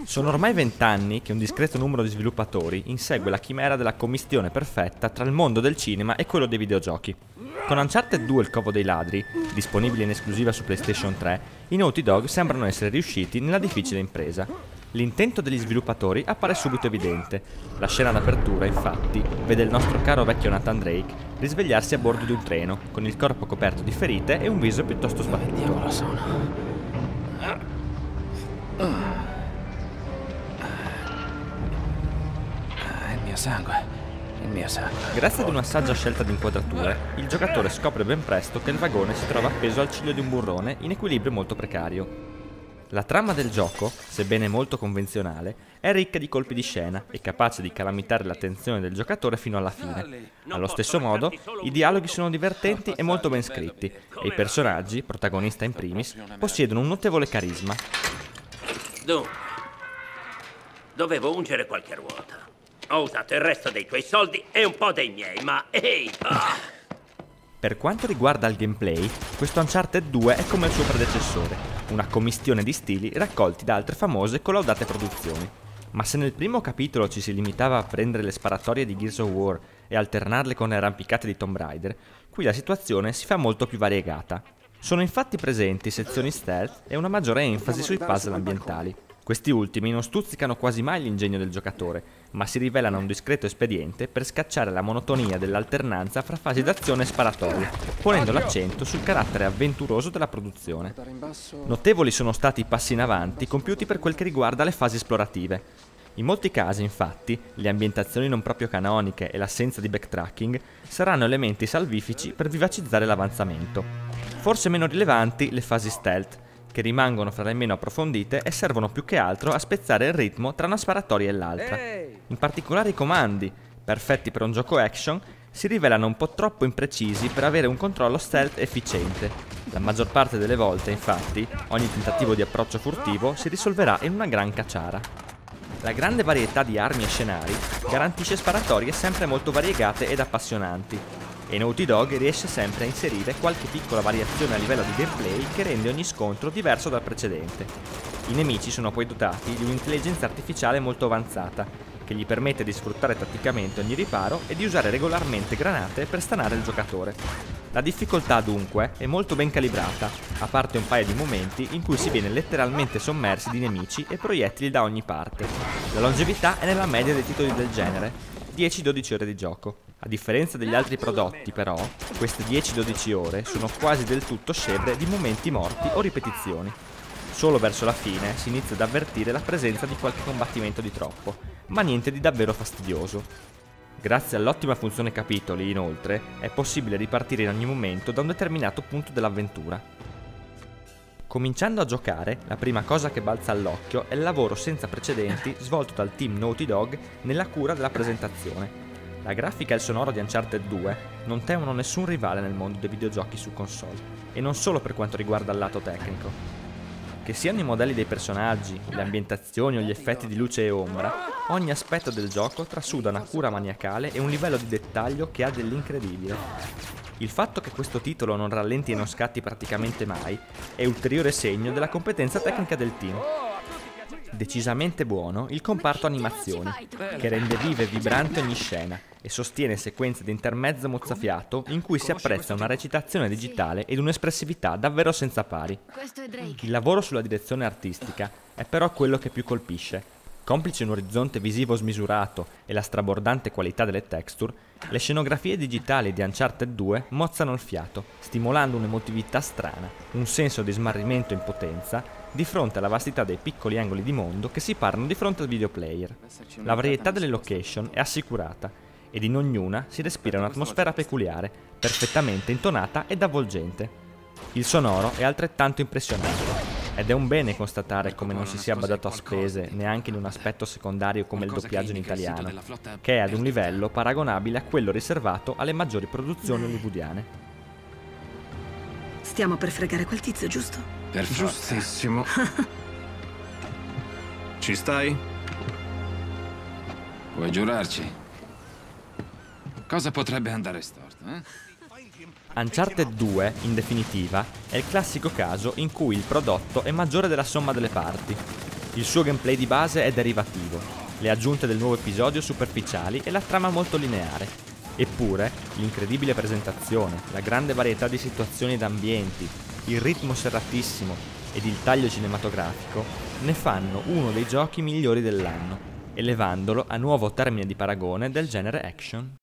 Sono ormai 20 anni che un discreto numero di sviluppatori insegue la chimera della commistione perfetta tra il mondo del cinema e quello dei videogiochi. Con Uncharted 2 Il Covo dei Ladri, disponibile in esclusiva su PlayStation 3, i Naughty Dog sembrano essere riusciti nella difficile impresa. L'intento degli sviluppatori appare subito evidente. La scena d'apertura, infatti, vede il nostro caro vecchio Nathan Drake risvegliarsi a bordo di un treno, con il corpo coperto di ferite e un viso piuttosto sbattuto. Diavolo sono. Il mio sangue. Grazie ad una saggia scelta di inquadrature, il giocatore scopre ben presto che il vagone si trova appeso al ciglio di un burrone in equilibrio molto precario. La trama del gioco, sebbene molto convenzionale, è ricca di colpi di scena e capace di calamitare l'attenzione del giocatore fino alla fine. Allo stesso modo, i dialoghi sono divertenti e molto ben scritti, e i personaggi, protagonista in primis, possiedono un notevole carisma. Dunque, dovevo ungere qualche ruota. Ho usato il resto dei tuoi soldi e un po' dei miei, ma ehi! Per quanto riguarda il gameplay, questo Uncharted 2 è come il suo predecessore, una commistione di stili raccolti da altre famose e collaudate produzioni. Ma se nel primo capitolo ci si limitava a prendere le sparatorie di Gears of War e alternarle con le arrampicate di Tomb Raider, qui la situazione si fa molto più variegata. Sono infatti presenti sezioni stealth e una maggiore enfasi sui puzzle ambientali. Questi ultimi non stuzzicano quasi mai l'ingegno del giocatore, ma si rivelano un discreto espediente per scacciare la monotonia dell'alternanza fra fasi d'azione e sparatorie, ponendo l'accento sul carattere avventuroso della produzione. Notevoli sono stati i passi in avanti compiuti per quel che riguarda le fasi esplorative. In molti casi, infatti, le ambientazioni non proprio canoniche e l'assenza di backtracking saranno elementi salvifici per vivacizzare l'avanzamento. Forse meno rilevanti le fasi stealth, che rimangono fra le meno approfondite e servono più che altro a spezzare il ritmo tra una sparatoria e l'altra. In particolare i comandi, perfetti per un gioco action, si rivelano un po' troppo imprecisi per avere un controllo stealth efficiente. La maggior parte delle volte, infatti, ogni tentativo di approccio furtivo si risolverà in una gran cacciara. La grande varietà di armi e scenari garantisce sparatorie sempre molto variegate ed appassionanti, e Naughty Dog riesce sempre a inserire qualche piccola variazione a livello di gameplay che rende ogni scontro diverso dal precedente. I nemici sono poi dotati di un'intelligenza artificiale molto avanzata, che gli permette di sfruttare tatticamente ogni riparo e di usare regolarmente granate per stanare il giocatore. La difficoltà dunque è molto ben calibrata, a parte un paio di momenti in cui si viene letteralmente sommersi di nemici e proiettili da ogni parte. La longevità è nella media dei titoli del genere, 10-12 ore di gioco. A differenza degli altri prodotti, però, queste 10-12 ore sono quasi del tutto scevre di momenti morti o ripetizioni. Solo verso la fine si inizia ad avvertire la presenza di qualche combattimento di troppo, ma niente di davvero fastidioso. Grazie all'ottima funzione capitoli, inoltre, è possibile ripartire in ogni momento da un determinato punto dell'avventura. Cominciando a giocare, la prima cosa che balza all'occhio è il lavoro senza precedenti svolto dal team Naughty Dog nella cura della presentazione. La grafica e il sonoro di Uncharted 2 non temono nessun rivale nel mondo dei videogiochi su console, e non solo per quanto riguarda il lato tecnico. Che siano i modelli dei personaggi, le ambientazioni o gli effetti di luce e ombra, ogni aspetto del gioco trasuda una cura maniacale e un livello di dettaglio che ha dell'incredibile. Il fatto che questo titolo non rallenti e non scatti praticamente mai è ulteriore segno della competenza tecnica del team. Decisamente buono il comparto animazioni, che rende viva e vibrante ogni scena e sostiene sequenze di intermezzo mozzafiato in cui si apprezza una recitazione digitale ed un'espressività davvero senza pari. Il lavoro sulla direzione artistica è però quello che più colpisce. Complice un orizzonte visivo smisurato e la strabordante qualità delle texture, le scenografie digitali di Uncharted 2 mozzano il fiato, stimolando un'emotività strana, un senso di smarrimento e impotenza di fronte alla vastità dei piccoli angoli di mondo che si parlano di fronte al videoplayer. La varietà delle location è assicurata, ed in ognuna si respira un'atmosfera peculiare, perfettamente intonata ed avvolgente. Il sonoro è altrettanto impressionante. Ed è un bene constatare come non si sia badato a spese neanche in un aspetto secondario come il doppiaggio in italiano, che è ad un livello paragonabile a quello riservato alle maggiori produzioni hollywoodiane. Stiamo per fregare quel tizio, giusto? Per forza. Giustissimo. Ci stai? Vuoi giurarci? Cosa potrebbe andare storto, eh? Uncharted 2, in definitiva, è il classico caso in cui il prodotto è maggiore della somma delle parti. Il suo gameplay di base è derivativo, le aggiunte del nuovo episodio superficiali e la trama molto lineare. Eppure, l'incredibile presentazione, la grande varietà di situazioni ed ambienti, il ritmo serratissimo ed il taglio cinematografico ne fanno uno dei giochi migliori dell'anno, elevandolo a nuovo termine di paragone del genere action.